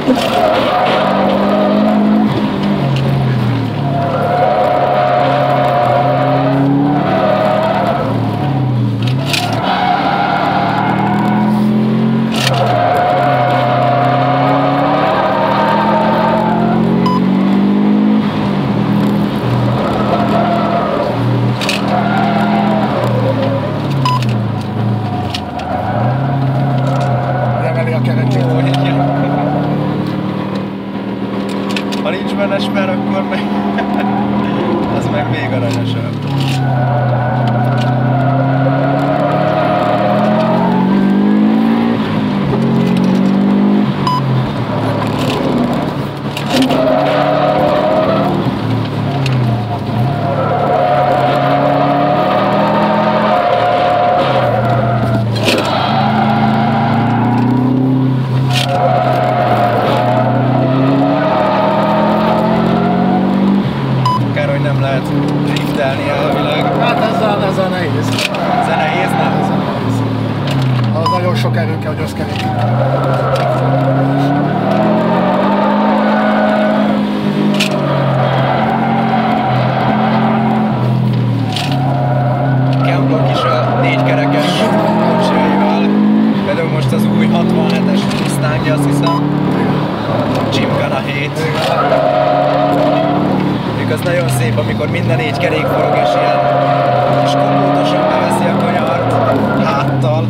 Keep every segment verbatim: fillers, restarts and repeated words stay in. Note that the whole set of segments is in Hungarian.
Ha nincs benne sper, akkor meg az meg még aranyosabb. Nem lehet driftelni elvileg. Hát ezzel, ezzel nehéz. Ezzel nehéz, nem? Ezzel nehéz. Az nagyon sok erő kell, hogy összkerik. Kemblok is a négykerekes opcióival. Például most az új hatvanhetes Mustangja, azt hiszem. Gymkhana hét. Az nagyon szép, amikor minden négy kerék forog és ilyen és kompótosan beveszi a kanyart háttal.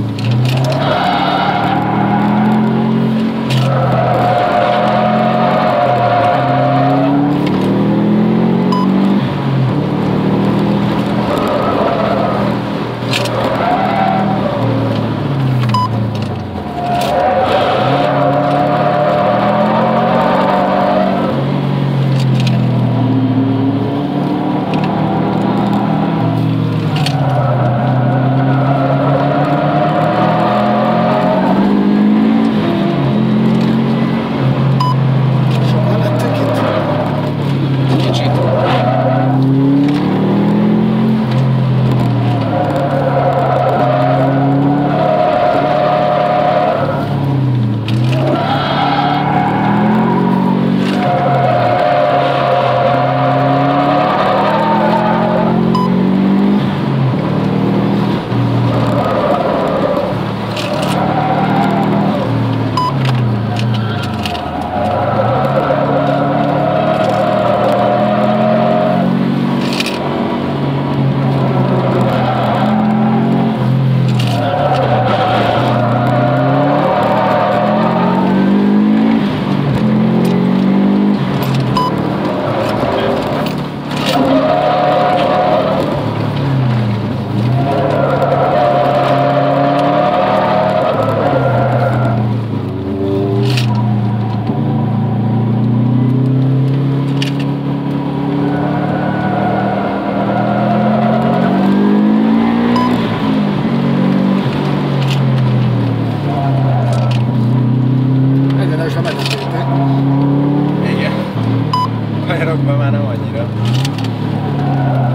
Igen. Kanyarokban már nem annyira.